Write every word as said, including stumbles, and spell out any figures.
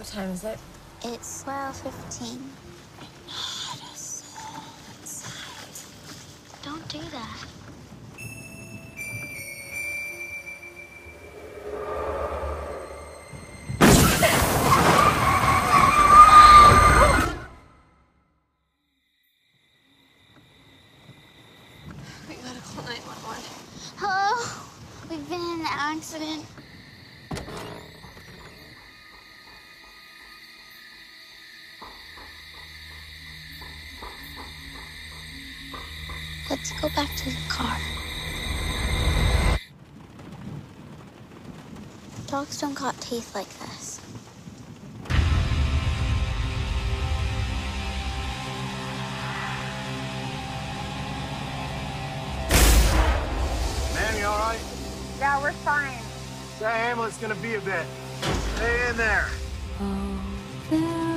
What time is it? It's twelve fifteen. Not a soul inside. Don't do that. We gotta call nine one one. Hello? We've been in an accident. Let's go back to the car. Dogs don't got teeth like this. Ma'am, you all right? Yeah, we're fine. That ambulance gonna be a bit. Stay in there. Oh, there